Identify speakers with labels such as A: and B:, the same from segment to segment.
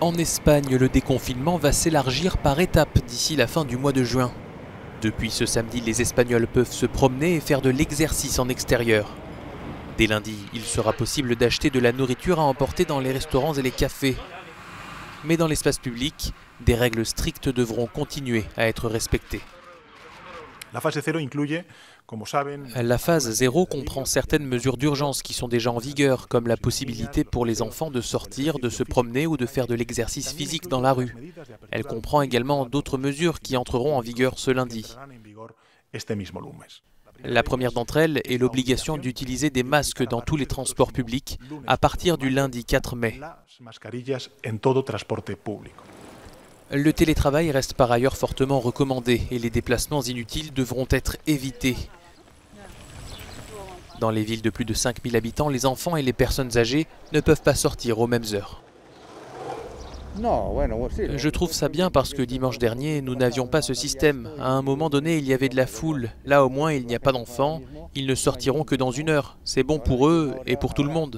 A: En Espagne, le déconfinement va s'élargir par étapes d'ici la fin du mois de juin. Depuis ce samedi, les Espagnols peuvent se promener et faire de l'exercice en extérieur. Dès lundi, il sera possible d'acheter de la nourriture à emporter dans les restaurants et les cafés. Mais dans l'espace public, des règles strictes devront continuer à être respectées. La phase 0 comprend certaines mesures d'urgence qui sont déjà en vigueur, comme la possibilité pour les enfants de sortir, de se promener ou de faire de l'exercice physique dans la rue. Elle comprend également d'autres mesures qui entreront en vigueur ce lundi. La première d'entre elles est l'obligation d'utiliser des masques dans tous les transports publics à partir du lundi 4 mai. Le télétravail reste par ailleurs fortement recommandé et les déplacements inutiles devront être évités. Dans les villes de plus de 5000 habitants, les enfants et les personnes âgées ne peuvent pas sortir aux mêmes heures. Je trouve ça bien parce que dimanche dernier, nous n'avions pas ce système. À un moment donné, il y avait de la foule. Là, au moins, il n'y a pas d'enfants. Ils ne sortiront que dans une heure. C'est bon pour eux et pour tout le monde.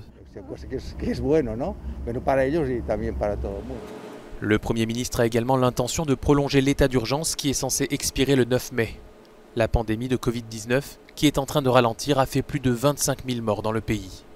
A: Le Premier ministre a également l'intention de prolonger l'état d'urgence qui est censé expirer le 9 mai. La pandémie de Covid-19, qui est en train de ralentir, a fait plus de 25 000 morts dans le pays.